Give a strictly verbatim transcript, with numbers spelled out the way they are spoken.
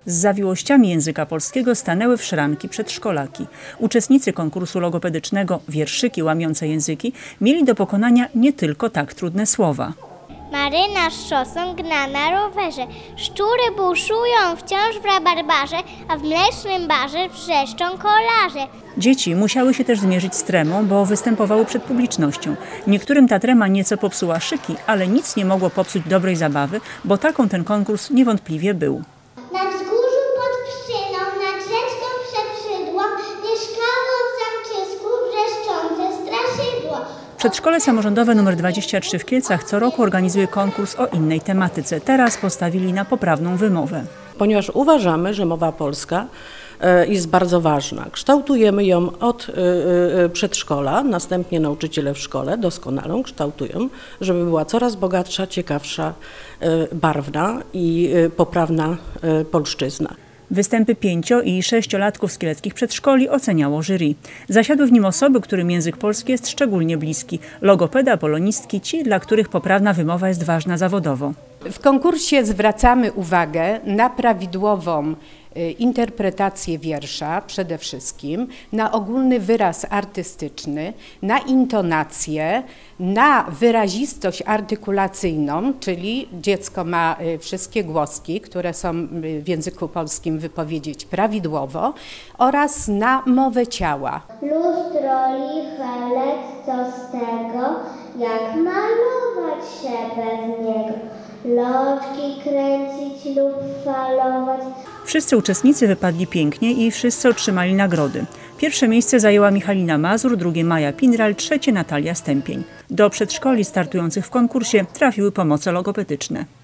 Z zawiłościami języka polskiego stanęły w szranki przedszkolaki. Uczestnicy konkursu logopedycznego Wierszyki łamiące języki mieli do pokonania nie tylko tak trudne słowa. Marynarz szosą gna na rowerze, szczury buszują wciąż w rabarbarze, a w mlecznym barze wrzeszczą kolarze. Dzieci musiały się też zmierzyć z tremą, bo występowały przed publicznością. Niektórym ta trema nieco popsuła szyki, ale nic nie mogło popsuć dobrej zabawy, bo taką ten konkurs niewątpliwie był. Na wzgórzu pod Pszczyną, nad rzeczką przeprzydło, mieszkało w zamczysku wrzeszczące straszydło. Przedszkole samorządowe numer dwadzieścia trzy w Kielcach co roku organizuje konkurs o innej tematyce. Teraz postawili na poprawną wymowę. Ponieważ uważamy, że mowa polska jest bardzo ważna. Kształtujemy ją od przedszkola, następnie nauczyciele w szkole doskonale kształtują, żeby była coraz bogatsza, ciekawsza, barwna i poprawna polszczyzna. Występy pięcio- i sześciolatków z kieleckich przedszkoli oceniało jury. Zasiadły w nim osoby, którym język polski jest szczególnie bliski. Logopeda, polonistki, ci, dla których poprawna wymowa jest ważna zawodowo. W konkursie zwracamy uwagę na prawidłową interpretację wiersza przede wszystkim, na ogólny wyraz artystyczny, na intonację, na wyrazistość artykulacyjną, czyli dziecko ma wszystkie głoski, które są w języku polskim wypowiedzieć prawidłowo, oraz na mowę ciała. Lustro liche lekko z tego, jak malować się bez niego, loczki kręcić lub falować. Wszyscy uczestnicy wypadli pięknie i wszyscy otrzymali nagrody. Pierwsze miejsce zajęła Michalina Mazur, drugie Maja Pindral, trzecie Natalia Stępień. Do przedszkoli startujących w konkursie trafiły pomoce logopedyczne.